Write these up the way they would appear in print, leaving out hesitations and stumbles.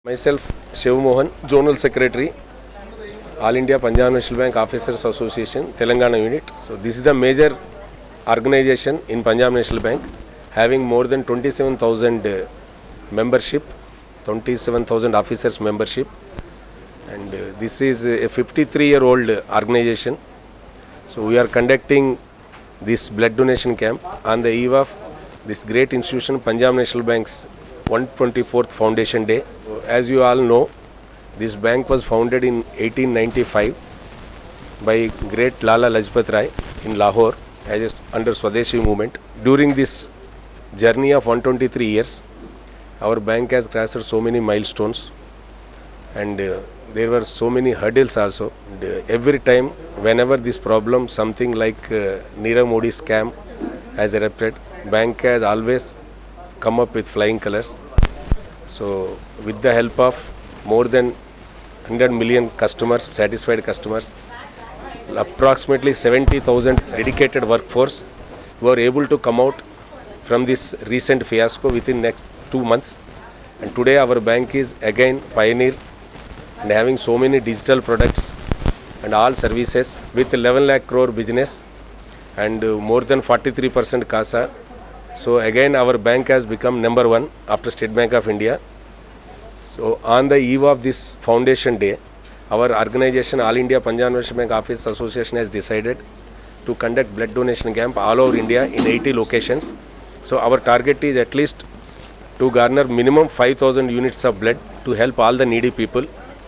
Myself, Shiv Mohan, Zonal Secretary, All India Punjab National Bank Officers Association, Telangana Unit. So this is the major organization in Punjab National Bank, having more than 27,000 membership, 27,000 officers membership, and this is a 53-year-old organization. So we are conducting this blood donation camp on the eve of this great institution, Punjab National Bank's 124th Foundation Day. As you all know, this bank was founded in 1895 by great Lala Lajpat Rai in Lahore under Swadeshi movement. During this journey of 123 years, our bank has crossed so many milestones, and there were so many hurdles also. And every time, whenever this problem, something like Nirav Modi scam has erupted, bank has always come up with flying colors. So with the help of more than 100 million customers, satisfied customers, approximately 70,000 dedicated workforce were able to come out from this recent fiasco within next 2 months. And today our bank is again pioneer and having so many digital products and all services with 11 lakh crore business and more than 43% CASA. So again our bank has become number one after State Bank of India. So on the eve of this Foundation Day, our organization All India Punjab National Bank Officers Association has decided to conduct blood donation camp all over India in 80 locations. So our target is at least to garner minimum 5,000 units of blood to help all the needy people.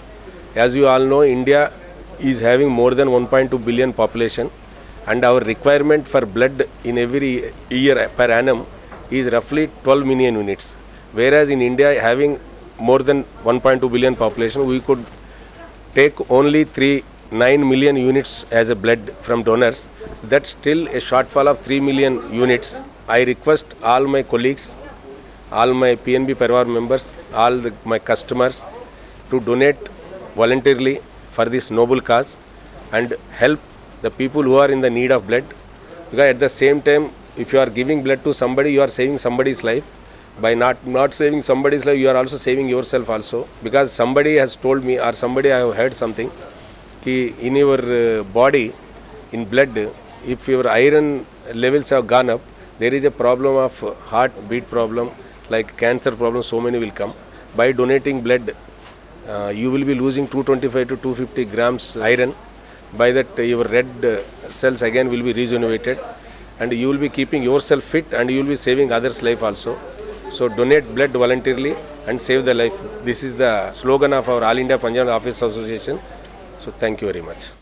As you all know, India is having more than 1.2 billion population, and our requirement for blood in every year per annum is roughly 12 million units. Whereas in India having more than 1.2 billion population, we could take only 9 million units as a blood from donors. So that's still a shortfall of 3 million units. I request all my colleagues, all my PNB Parivar members, all my customers to donate voluntarily for this noble cause and help the people who are in the need of blood. Because at the same time, if you are giving blood to somebody, you are saving somebody's life. By not saving somebody's life, you are also saving yourself also. Because somebody has told me, or somebody I have heard something, ki in your body, in blood, if your iron levels have gone up, there is a problem of heartbeat problem, like cancer problem, so many will come. By donating blood, you will be losing 225 to 250 grams iron. By that, your red cells again will be regenerated, and you will be keeping yourself fit, and you will be saving others' life also. So donate blood voluntarily and save the life. This is the slogan of our All India Punjab Officers Association. So thank you very much.